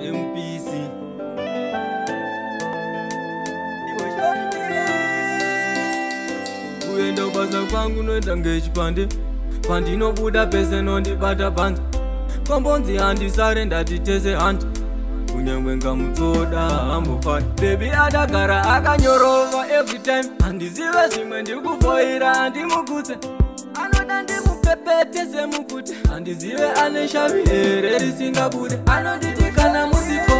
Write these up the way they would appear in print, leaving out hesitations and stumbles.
MPC. Kuenda basa kwangu noenda ngechipande, pandinobuda pese nondibata panza. Kombonzi handisare ndatitese handi, kunyangwe ngamutsoda hambofai. Baby adagara akanyorova every time, handizive zvimwe ndikufoira handimukutse. Anoda ndimupepete semukute, handizive ane shavi here risingabude. Anonditi kana musipo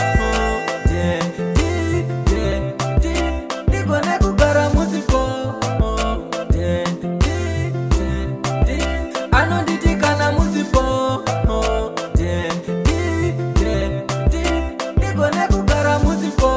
ndigone kugara musipo. Anonditi kana musipo ndigone kugara musipo.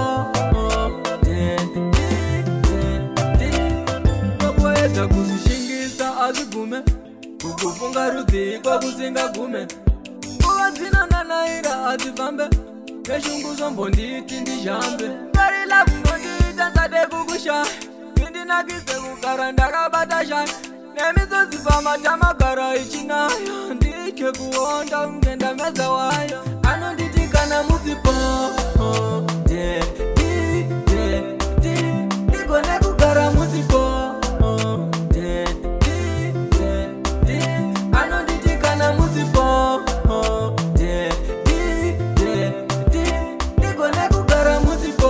Kopoedza kuzvishingisa azvigume, kukufunga rudziko kusingagume. Nguva dzinonanaira hadzifambe, neshungu zombonditi ndizhambe. Ngari lavu nondiita nsade kukushaya, indinakise kugara ndakabata shaya. Nemisodzi pamatama gara ichinaya, nditye kuonda ungenda meza waya. Anonditi kana musipo ndigone kugara musipo. Anonditi kana musipo ndigone kugara musipo.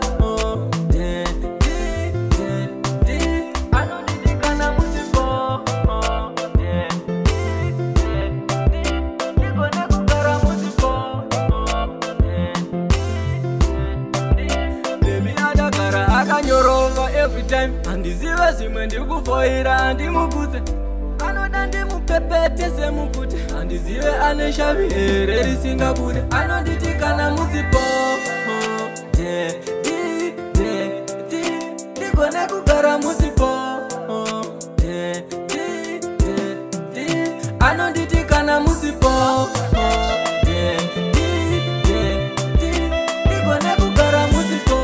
Anonditi kana musipo ndigone kugara musipo. Baby adagara akanyorova every time, handizive zvimwe ndikufoira handimukutse. Anoda ndimupepete semukute, handizive ane shavi here risingabude. Anonditi kana musipo ndigone kugara musipo. Anonditi kana musipo ndigone kugara musipo.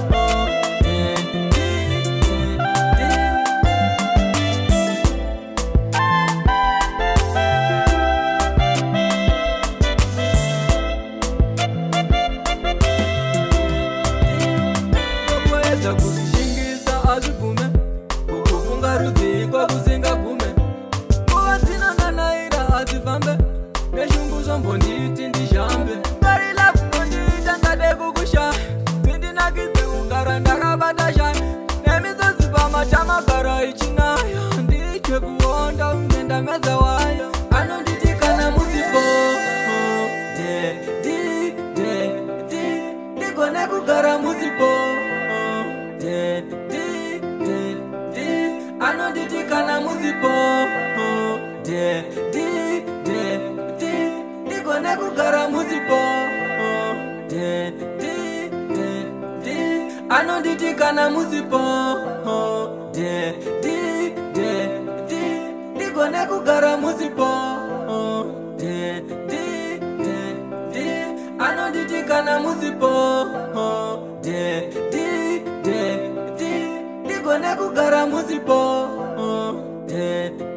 Kopoedza kuzvishingisa azvigume, kukufunga rudziko kusingagume. Nguva dzinonanaira hadzifambe, neshungu zombonditi ndizhambe. Ngari lavu nondiita nsade kukushaya, indinakise kugara ndakabata shaya. Nemisodzi pamatama gara ichinaya, nditye kuonda ungenda meza waya. Anonditi kana musipo ndigone kugara musipo. Anonditi kana musipo ndigone kugara musipo. Anonditi kana musipo ndigone kugara musipo. Anonditi kana musipo ndigone kugara musipo.